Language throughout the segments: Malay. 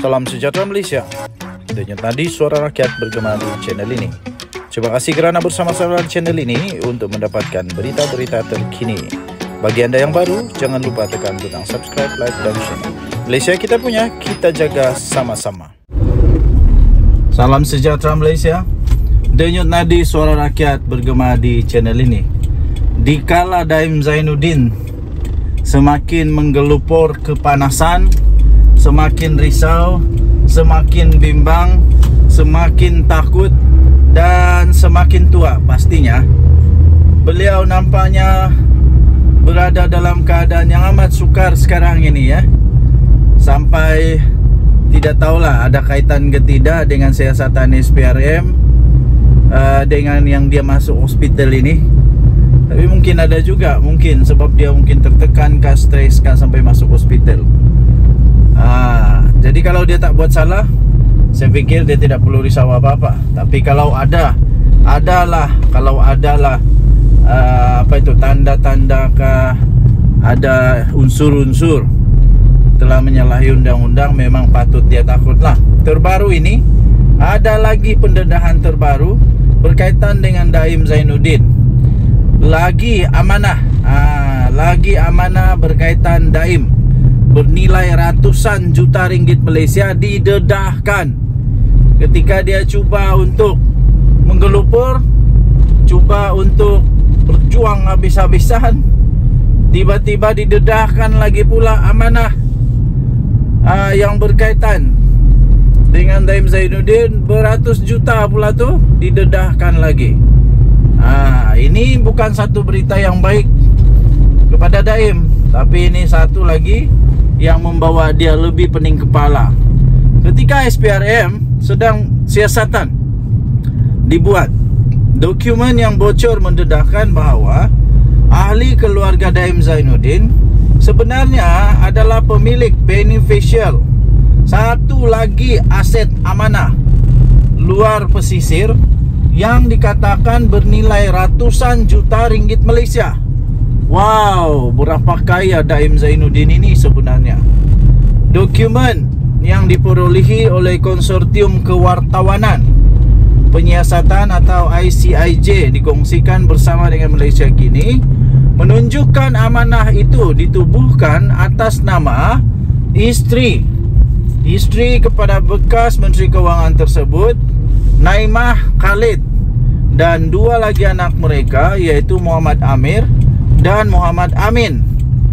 Salam sejahtera Malaysia. Denyut nadi suara rakyat bergema di channel ini. Terima kasih kerana bersama-sama di channel ini untuk mendapatkan berita-berita terkini. Bagi anda yang baru, jangan lupa tekan butang subscribe, like dan share. Malaysia kita punya, kita jaga sama-sama. Salam sejahtera Malaysia. Denyut nadi suara rakyat bergema di channel ini. Dikala Daim Zainuddin semakin menggelupur kepanasan, semakin risau, semakin bimbang, semakin takut dan semakin tua pastinya, beliau nampaknya berada dalam keadaan yang amat sukar sekarang ini ya. Sampai tidak tahulah ada kaitan ke tidak dengan siasatan SPRM dengan yang dia masuk hospital ini. Tapi mungkin ada juga, mungkin sebab dia mungkin tertekan kah, stres kah sampai masuk hospital. Jadi kalau dia tak buat salah, saya fikir dia tidak perlu risau apa-apa. Tapi kalau adalah tanda-tanda kah, ada unsur-unsur telah menyalahi undang-undang, memang patut dia takutlah. Terbaru ini ada lagi pendedahan terbaru berkaitan dengan Daim Zainuddin. Lagi amanah berkaitan Daim bernilai ratusan juta ringgit Malaysia didedahkan ketika dia cuba untuk menggelupur, cuba untuk berjuang habis-habisan. Tiba-tiba didedahkan lagi pula amanah yang berkaitan dengan Daim Zainuddin, beratus juta pula tu didedahkan lagi. Ini bukan satu berita yang baik kepada Daim, tapi ini satu lagi yang membawa dia lebih pening kepala. Ketika SPRM sedang siasatan dibuat, dokumen yang bocor mendedahkan bahawa ahli keluarga Daim Zainuddin sebenarnya adalah pemilik beneficial satu lagi aset amanah luar pesisir yang dikatakan bernilai ratusan juta ringgit Malaysia. Wow, berapa kaya Daim Zainuddin ini sebenarnya. Dokumen yang diperolehi oleh Konsortium Kewartawanan Penyiasatan atau ICIJ dikongsikan bersama dengan Malaysia kini menunjukkan amanah itu ditubuhkan atas nama isteri kepada bekas Menteri Kewangan tersebut, Naimah Khalid, dan dua lagi anak mereka iaitu Muhammad Amir dan Muhammad Amin.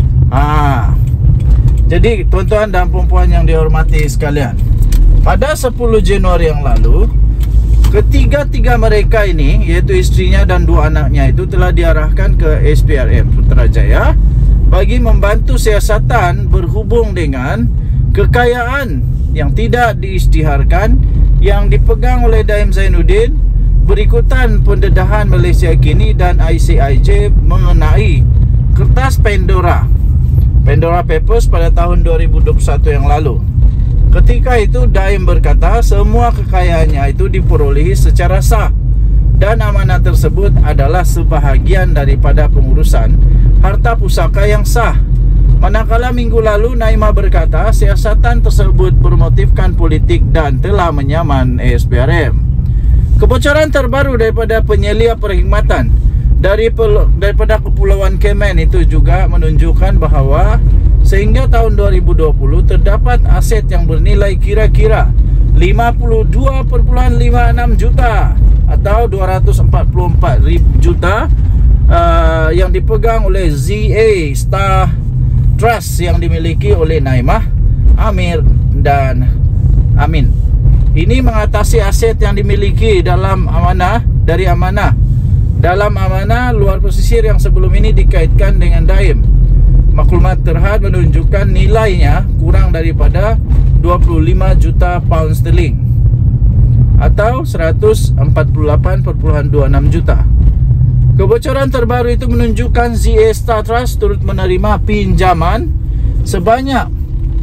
Jadi tuan-tuan dan puan-puan yang dihormati sekalian, pada 10 Januari yang lalu, ketiga-tiga mereka ini, iaitu istrinya dan dua anaknya itu, telah diarahkan ke SPRM Putrajaya bagi membantu siasatan berhubung dengan kekayaan yang tidak diisytiharkan yang dipegang oleh Daim Zainuddin berikutan pendedahan Malaysia kini dan ICIJ mengenai kertas Pandora Papers pada tahun 2021 yang lalu. Ketika itu Daim berkata semua kekayaannya itu diperolehi secara sah dan amanah tersebut adalah sebahagian daripada pengurusan harta pusaka yang sah. Manakala minggu lalu Naimah berkata siasatan tersebut bermotifkan politik dan telah menyaman SPRM. Kebocoran terbaru daripada penyelia perkhidmatan daripada Kepulauan Kemen itu juga menunjukkan bahawa sehingga tahun 2020 terdapat aset yang bernilai kira-kira 52.56 juta atau 244 juta yang dipegang oleh ZA Star Trust yang dimiliki oleh Naimah, Amir dan Amin. Ini mengatasi aset yang dimiliki dalam amanah luar pesisir yang sebelum ini dikaitkan dengan Daim. Maklumat terhad menunjukkan nilainya kurang daripada 25 juta pound sterling atau 148.26 juta. Kebocoran terbaru itu menunjukkan ZA Star Trust turut menerima pinjaman sebanyak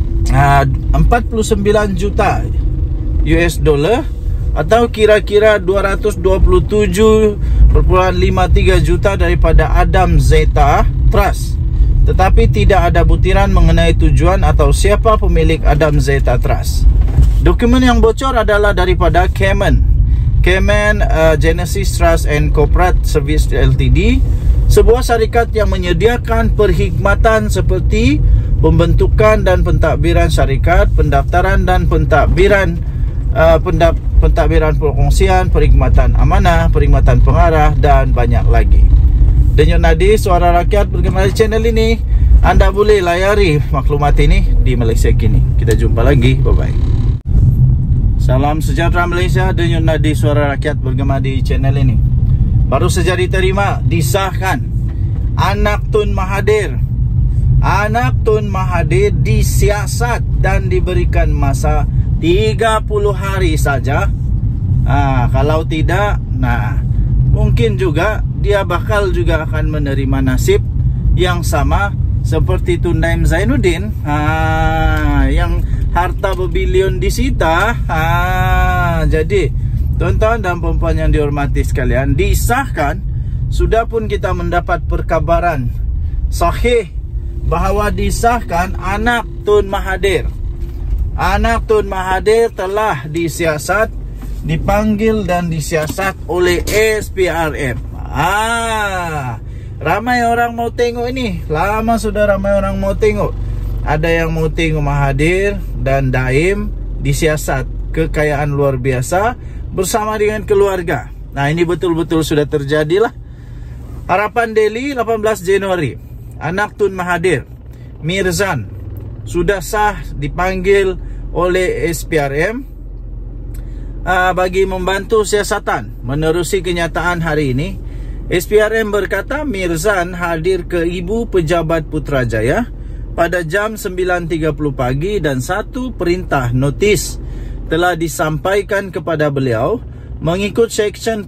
49 juta US dollar atau kira-kira 227.53 juta daripada Adam Zeta Trust. Tetapi tidak ada butiran mengenai tujuan atau siapa pemilik Adam Zeta Trust. Dokumen yang bocor adalah daripada Cayman Genesis Trust and Corporate Service Ltd, sebuah syarikat yang menyediakan perkhidmatan seperti pembentukan dan pentadbiran syarikat, pendaftaran dan pentadbiran pentadbiran perkongsian, perkhidmatan amanah, perkhidmatan pengarah dan banyak lagi. Denyut nadi Suara Rakyat bergema di channel ini. Anda boleh layari maklumat ini di Malaysia Kini. Kita jumpa lagi. Bye-bye. Salam sejahtera Malaysia. Denyut nadi Suara Rakyat bergema di channel ini. Baru saja diterima, disahkan anak Tun Mahathir. Anak Tun Mahathir disiasat dan diberikan masa 30 hari saja. Kalau tidak, mungkin juga dia bakal juga akan menerima nasib yang sama seperti Tun Daim Zainuddin, yang harta berbilion disita. Jadi tuan-tuan dan puan-puan yang dihormati sekalian, disahkan, sudah pun kita mendapat perkabaran sahih bahawa disahkan anak Tun Mahathir. Anak Tun Mahathir telah disiasat, dipanggil dan disiasat oleh SPRM. Ramai orang mau tengok ini. Lama sudah ramai orang mau tengok. Ada yang mau tengok Mahathir dan Daim disiasat, kekayaan luar biasa bersama dengan keluarga. Ini betul-betul sudah terjadilah. Harapan Daily 18 Januari. Anak Tun Mahathir, Mirzan, sudah sah dipanggil oleh SPRM bagi membantu siasatan. Menerusi kenyataan hari ini, SPRM berkata Mirzan hadir ke Ibu Pejabat Putrajaya pada jam 9.30 pagi dan satu perintah notis telah disampaikan kepada beliau mengikut Seksyen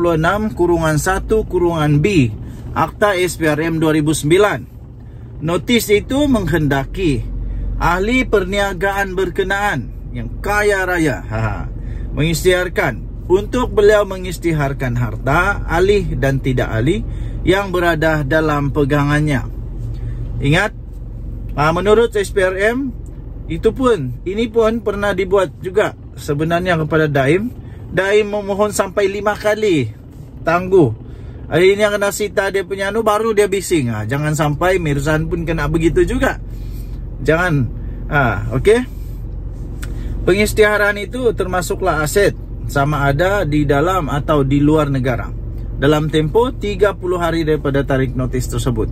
36(1)B Akta SPRM 2009. Notis itu menghendaki ahli perniagaan berkenaan yang kaya raya mengisytiharkan untuk beliau mengisytiharkan harta alih dan tidak alih yang berada dalam pegangannya. Ingat, menurut SPRM, ini pun pernah dibuat juga sebenarnya kepada Daim. Daim memohon sampai 5 kali, tangguh. Hari ini kena sita dia punya baru dia bising. Jangan sampai Mirzan pun kena begitu juga. Jangan. Okey. Pengisytiharan itu termasuklah aset, sama ada di dalam atau di luar negara, dalam tempoh 30 hari daripada tarik notis tersebut.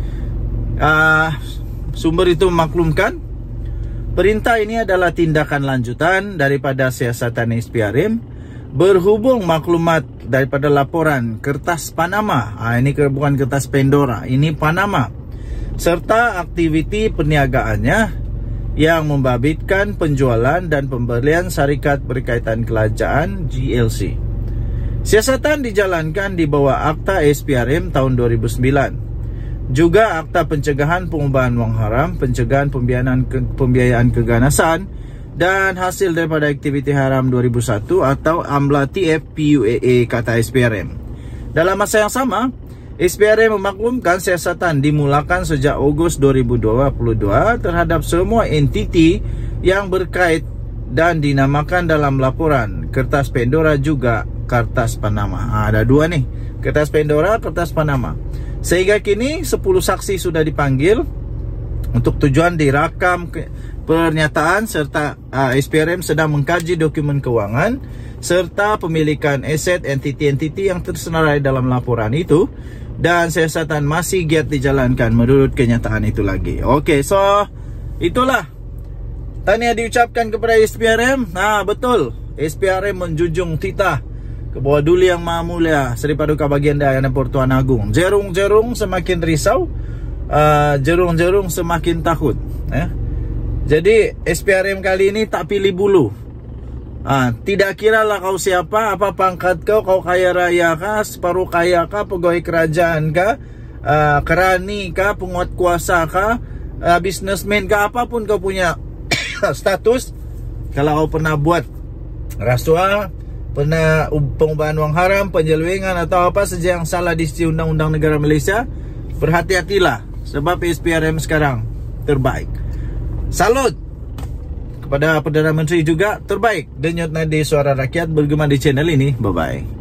Sumber itu memaklumkan perintah ini adalah tindakan lanjutan daripada siasatan SPRM berhubung maklumat daripada laporan kertas Panama. Ini bukan kertas Pandora, ini Panama, serta aktiviti perniagaannya yang membabitkan penjualan dan pembelian syarikat berkaitan kerajaan GLC. Siasatan dijalankan di bawah Akta SPRM tahun 2009. Juga Akta Pencegahan Pengubahan Wang Haram, Pencegahan Pembiayaan Keganasan dan Hasil daripada Aktiviti Haram 2001 atau AMLA TF-PUAA, kata SPRM. Dalam masa yang sama, SPRM memaklumkan siasatan dimulakan sejak Ogos 2022 terhadap semua entiti yang berkait dan dinamakan dalam laporan kertas Pandora juga kertas Panama. Ada dua nih, kertas Pandora, kertas Panama. Sehingga kini 10 saksi sudah dipanggil untuk tujuan dirakam pernyataan, serta SPRM sedang mengkaji dokumen keuangan serta pemilikan aset entiti-entiti yang tersenarai dalam laporan itu, dan siasatan masih giat dijalankan menurut kenyataan itu lagi. Okey, so itulah tahniah diucapkan kepada SPRM. Betul, SPRM menjunjung titah ke bawah Duli Yang Maha Mulia Seri Paduka Baginda Yang Pertuan Agung. Jerung-jerung semakin risau, jerung-jerung semakin takut. Jadi SPRM kali ini tak pilih bulu. Tidak kiralah kau siapa, apa pangkat kau, kau kaya raya kah, separuh kaya kah, pegawai kerajaan kah, kerani kah, penguat kuasa kah, businessman kah, apapun kau punya status. Kalau kau pernah buat rasuah, pernah pengubahan wang haram, penyelewengan atau apa saja yang salah di sisi undang-undang negara Malaysia, berhati-hatilah, sebab SPRM sekarang terbaik. Salut kepada Perdana Menteri juga terbaik. Denyut nadi suara rakyat bergema di channel ini. Bye-bye.